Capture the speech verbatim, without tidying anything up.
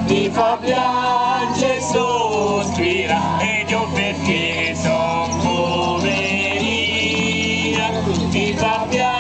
ti fa piangere e sospira, ed io perché son poverina, ti fa piangere